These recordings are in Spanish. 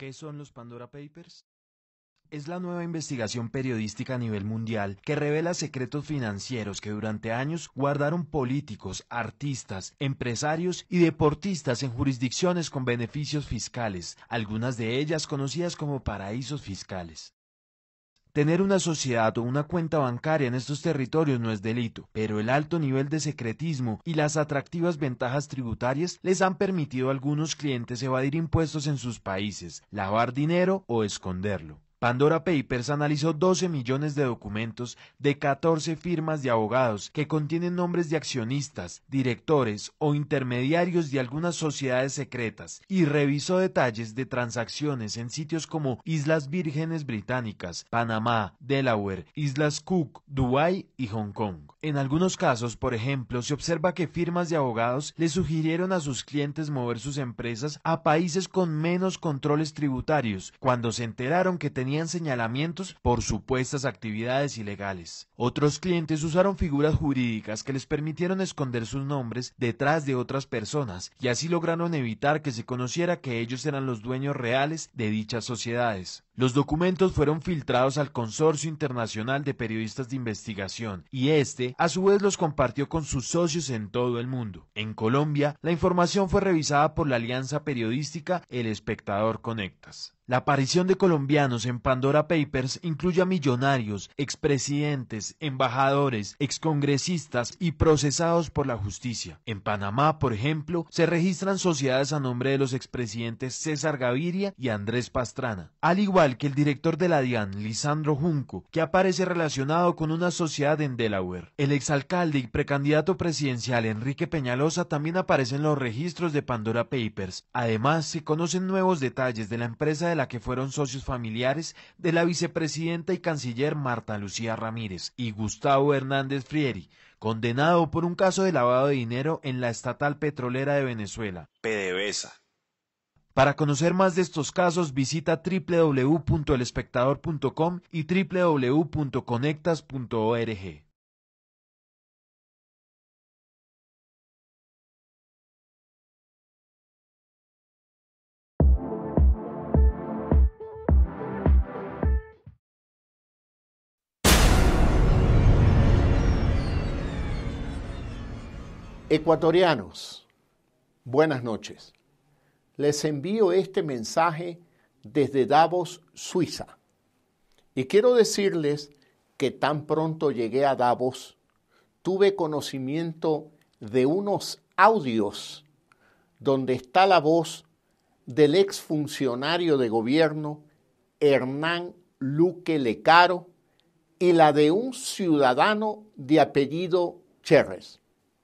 ¿Qué son los Pandora Papers? Es la nueva investigación periodística a nivel mundial que revela secretos financieros que durante años guardaron políticos, artistas, empresarios y deportistas en jurisdicciones con beneficios fiscales, algunas de ellas conocidas como paraísos fiscales. Tener una sociedad o una cuenta bancaria en estos territorios no es delito, pero el alto nivel de secretismo y las atractivas ventajas tributarias les han permitido a algunos clientes evadir impuestos en sus países, lavar dinero o esconderlo. Pandora Papers analizó 12 millones de documentos de 14 firmas de abogados que contienen nombres de accionistas, directores o intermediarios de algunas sociedades secretas y revisó detalles de transacciones en sitios como Islas Vírgenes Británicas, Panamá, Delaware, Islas Cook, Dubái y Hong Kong. En algunos casos, por ejemplo, se observa que firmas de abogados le sugirieron a sus clientes mover sus empresas a países con menos controles tributarios cuando se enteraron que tenían señalamientos por supuestas actividades ilegales. Otros clientes usaron figuras jurídicas que les permitieron esconder sus nombres detrás de otras personas y así lograron evitar que se conociera que ellos eran los dueños reales de dichas sociedades. Los documentos fueron filtrados al Consorcio Internacional de Periodistas de Investigación y este, a su vez, los compartió con sus socios en todo el mundo. En Colombia, la información fue revisada por la alianza periodística El Espectador Conectas. La aparición de colombianos en Pandora Papers incluye a millonarios, expresidentes, embajadores, excongresistas y procesados por la justicia. En Panamá, por ejemplo, se registran sociedades a nombre de los expresidentes César Gaviria y Andrés Pastrana, al igual que el director de la DIAN, Lisandro Junco, que aparece relacionado con una sociedad en Delaware. El exalcalde y precandidato presidencial Enrique Peñalosa también aparece en los registros de Pandora Papers. Además, se conocen nuevos detalles de la empresa de la que fueron socios familiares de la vicepresidenta y canciller Marta Lucía Ramírez y Gustavo Hernández Frieri, condenado por un caso de lavado de dinero en la estatal petrolera de Venezuela, PDVSA. Para conocer más de estos casos, visita www.elespectador.com y www.conectas.org. Ecuatorianos, buenas noches. Les envío este mensaje desde Davos, Suiza. Y quiero decirles que tan pronto llegué a Davos, tuve conocimiento de unos audios donde está la voz del exfuncionario de gobierno Hernán Luque Lecaro y la de un ciudadano de apellido Cherres.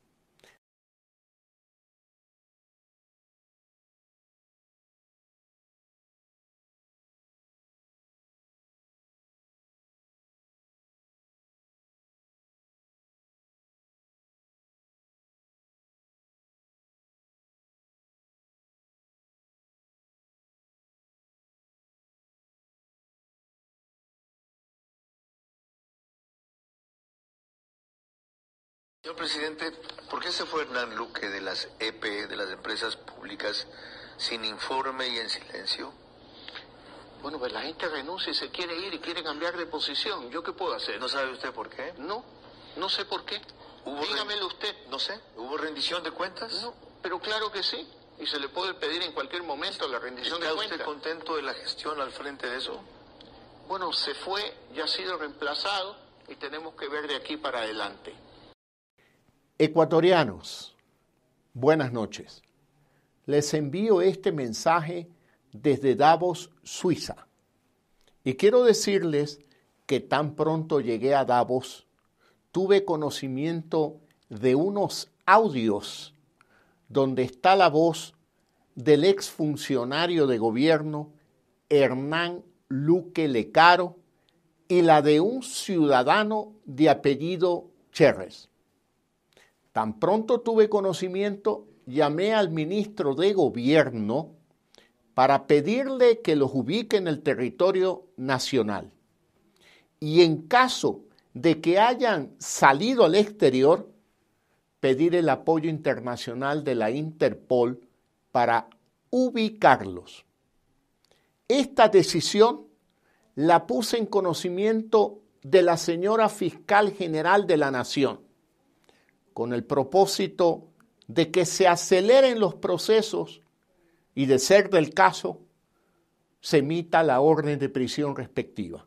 Señor presidente, ¿por qué se fue Hernán Luque de las EP, de las empresas públicas, sin informe y en silencio? Bueno, pues la gente renuncia y se quiere ir y quiere cambiar de posición. ¿Yo qué puedo hacer? ¿No sabe usted por qué? No sé por qué. Dígamelo usted. No sé. ¿Hubo rendición de cuentas? No, pero claro que sí. Y se le puede pedir en cualquier momento la rendición de cuentas. ¿Está usted contento de la gestión al frente de eso? Bueno, se fue, ya ha sido reemplazado y tenemos que ver de aquí para adelante. Ecuatorianos, buenas noches. Les envío este mensaje desde Davos, Suiza. Y quiero decirles que tan pronto llegué a Davos, tuve conocimiento de unos audios donde está la voz del exfuncionario de gobierno Hernán Luque Lecaro y la de un ciudadano de apellido Cherres. Tan pronto tuve conocimiento, llamé al ministro de Gobierno para pedirle que los ubique en el territorio nacional. Y en caso de que hayan salido al exterior, pedir el apoyo internacional de la Interpol para ubicarlos. esta decisión la puse en conocimiento de la señora Fiscal General de la Nación, con el propósito de que se aceleren los procesos y, de ser del caso, se emita la orden de prisión respectiva.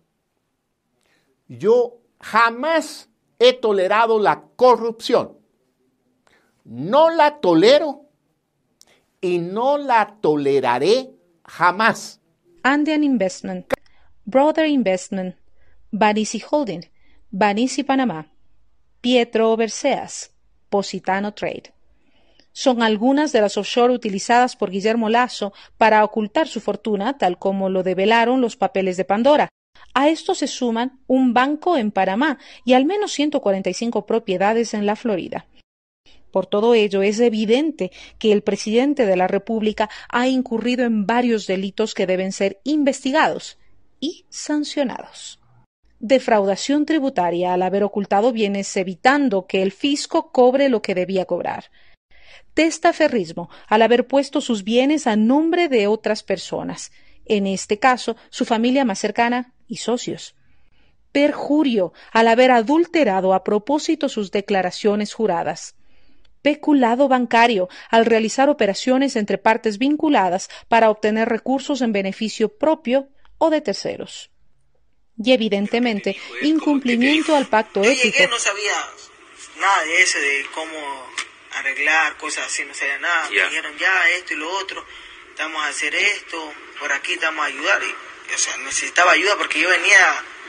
Yo jamás he tolerado la corrupción. No la tolero y no la toleraré jamás. Andean Investment, Brother Investment, Banisi Holding, Banisi Panamá, Pietro Berceas, Positano Trade. Son algunas de las offshore utilizadas por Guillermo Lasso para ocultar su fortuna, tal como lo develaron los papeles de Pandora. A esto se suman un banco en Panamá y al menos 145 propiedades en la Florida. Por todo ello, es evidente que el presidente de la República ha incurrido en varios delitos que deben ser investigados y sancionados. Defraudación tributaria al haber ocultado bienes evitando que el fisco cobre lo que debía cobrar. Testaferrismo al haber puesto sus bienes a nombre de otras personas, en este caso su familia más cercana y socios. Perjurio al haber adulterado a propósito sus declaraciones juradas. Peculado bancario al realizar operaciones entre partes vinculadas para obtener recursos en beneficio propio o de terceros. Y evidentemente, incumplimiento al pacto ético. Yo llegué, no sabía nada de eso, de cómo arreglar cosas así, no sabía nada. Me dijeron ya esto y lo otro, vamos a hacer esto, por aquí te vamos a ayudar. Y, o sea, necesitaba ayuda porque yo venía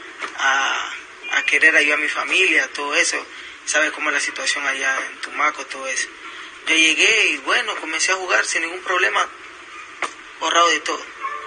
a querer ayudar a mi familia, todo eso. Sabes cómo es la situación allá en Tumaco, todo eso. Yo llegué y bueno, comencé a jugar sin ningún problema, borrado de todo.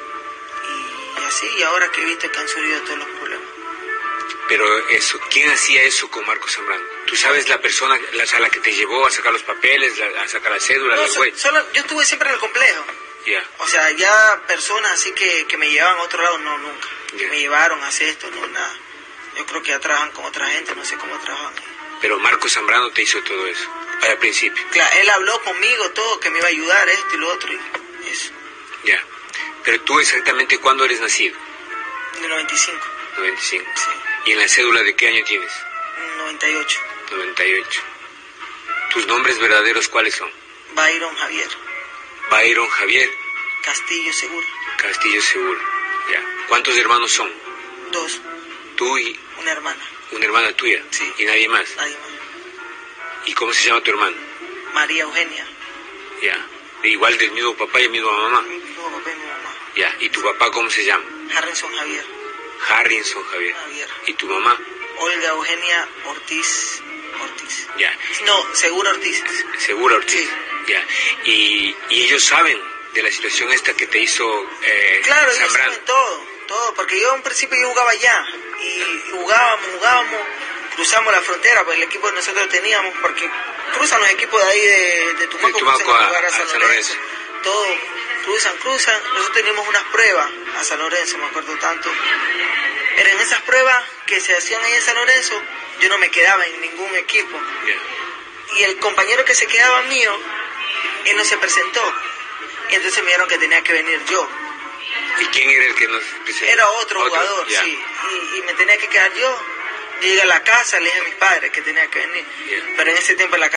Y así, y ahora que he visto que han surgido todos los problemas. Pero eso, ¿quién hacía eso con Marcos Zambrano? ¿Tú sabes la persona a la que te llevó a sacar los papeles, a sacar la cédula? No, solo yo estuve siempre en el complejo. Yeah. O sea, ya personas así que me llevaban a otro lado, no, nunca. Yeah. Me llevaron a hacer esto, no, nada. Yo creo que ya trabajan con otra gente, no sé cómo trabajan. Pero Marcos Zambrano te hizo todo eso, al principio. Claro, él habló conmigo todo, que me iba a ayudar, esto y lo otro, y eso. Ya. Pero tú exactamente, ¿cuándo eres nacido? En el 95. 95. Sí. ¿Y en la cédula de qué año tienes? 98. 98. ¿Tus nombres verdaderos cuáles son? Byron Javier. Byron Javier. Castillo Seguro. Castillo Seguro. Ya. ¿Cuántos hermanos son? 2. Tú y... Una hermana. ¿Una hermana tuya? Sí. ¿Y nadie más? Nadie más. ¿Y cómo se llama tu hermana? María Eugenia. Ya. Igual del mismo papá y misma mamá. Mi mismo papá y mi mamá. Ya. ¿Y tu papá cómo se llama? Harrison Javier. Harrison Javier. ¿Y tu mamá? Olga Eugenia Ortiz. Ya. No, Segura Ortiz. Segura Ortiz. Sí. Ya. ¿Y ellos saben de la situación esta que te hizo claro, Zambrano? Ellos saben todo, porque yo en principio yo jugaba allá y jugábamos, cruzamos la frontera, pues el equipo que nosotros teníamos, porque cruzan los equipos de ahí de Tumaco a San Lorenzo. Todo, cruzan, nosotros teníamos unas pruebas a San Lorenzo, me acuerdo tanto, pero en esas pruebas que se hacían ahí en San Lorenzo, yo no me quedaba en ningún equipo. Yeah. Y el compañero que se quedaba mío, él no se presentó, y entonces me dijeron que tenía que venir yo. ¿Y quién era el que nos presentó? Era otro jugador, yeah. Sí, y me tenía que quedar yo. Llegué a la casa, le dije a mis padres que tenía que venir, yeah. Pero en ese tiempo en la casa.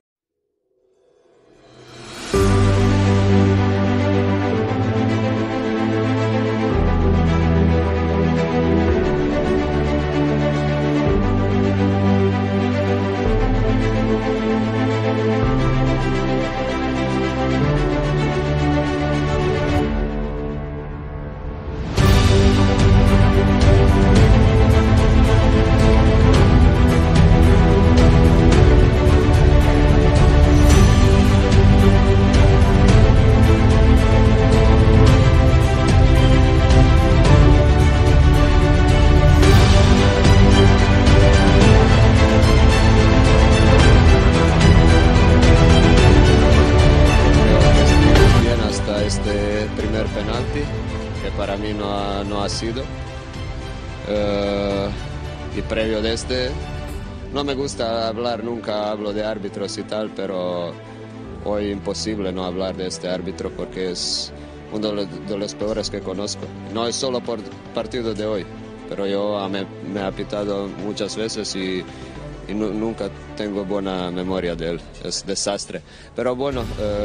Y previo de no me gusta hablar, nunca hablo de árbitros y tal, pero hoy imposible no hablar de este árbitro porque es uno de los peores que conozco. No es solo por partido de hoy, pero yo me ha pitado muchas veces y nunca tengo buena memoria de él. Es desastre. Pero bueno,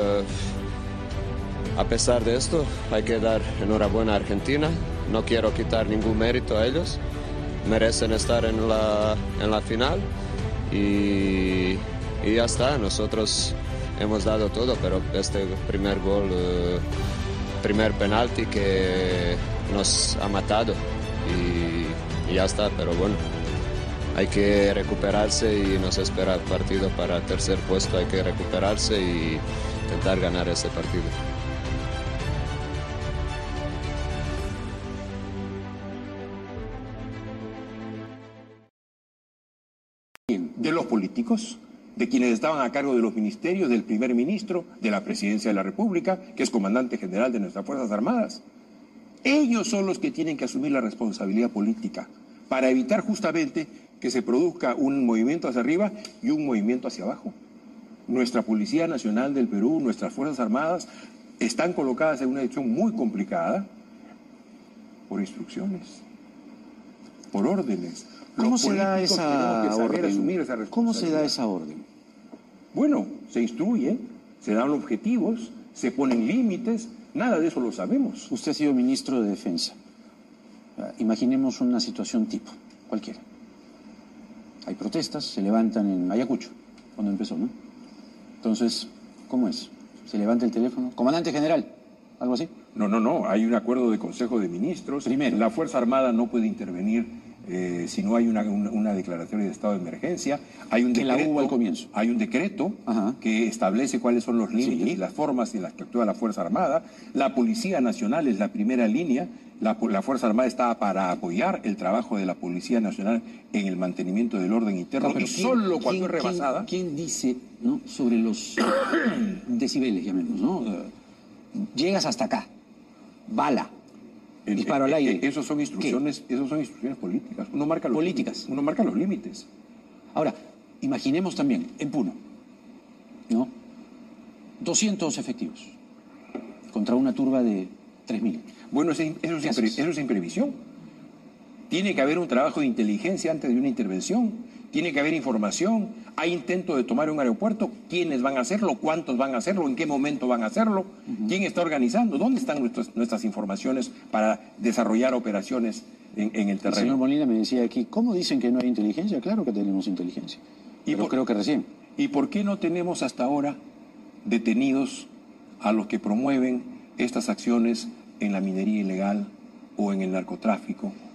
a pesar de esto, hay que dar enhorabuena a Argentina. No quiero quitar ningún mérito a ellos. Merecen estar en la final y ya está. Nosotros hemos dado todo, pero este primer gol, primer penalti que nos ha matado y ya está. Pero bueno, hay que recuperarse y nos espera el partido para el tercer puesto. Hay que recuperarse y intentar ganar ese partido. De los políticos, de quienes estaban a cargo de los ministerios, del primer ministro, de la presidencia de la República, que es comandante general de nuestras Fuerzas Armadas. Ellos son los que tienen que asumir la responsabilidad política para evitar justamente que se produzca un movimiento hacia arriba y un movimiento hacia abajo. Nuestra Policía Nacional del Perú, nuestras Fuerzas Armadas, están colocadas en una situación muy complicada por instrucciones, por órdenes. ¿Cómo se da esa orden? ¿Cómo se da esa orden? Bueno, se instruye, se dan objetivos, se ponen límites, nada de eso lo sabemos. Usted ha sido ministro de Defensa. Imaginemos una situación tipo, cualquiera. Hay protestas, se levantan en Ayacucho, cuando empezó, ¿no? Entonces, ¿cómo es? ¿Se levanta el teléfono? ¿Comandante general? ¿Algo así? No. Hay un acuerdo de Consejo de Ministros. Primero, la Fuerza Armada no puede intervenir si no hay una declaración de estado de emergencia. Hay un decreto, que la hubo al comienzo. Hay un decreto que establece cuáles son los límites y las formas en las que actúa la Fuerza Armada. La Policía Nacional es la primera línea. La Fuerza Armada está para apoyar el trabajo de la Policía Nacional en el mantenimiento del orden interno. Y solo cuando es rebasada... ¿Quién dice, ¿no?, sobre los decibeles, llamemos, ¿no? Llegas hasta acá, bala, disparo al aire. Esos son instrucciones políticas. Uno marca los límites. Ahora, imaginemos también, en Puno, ¿no?, 200 efectivos contra una turba de 3.000. Bueno, eso es imprevisión. Tiene que haber un trabajo de inteligencia antes de una intervención. Tiene que haber información. Hay intento de tomar un aeropuerto. ¿Quiénes van a hacerlo? ¿Cuántos van a hacerlo? ¿En qué momento van a hacerlo? ¿Quién está organizando? ¿Dónde están nuestras informaciones para desarrollar operaciones en el terreno? El señor Molina me decía aquí, ¿cómo dicen que no hay inteligencia? Claro que tenemos inteligencia. Pero creo que recién. ¿Y por qué no tenemos hasta ahora detenidos a los que promueven estas acciones en la minería ilegal o en el narcotráfico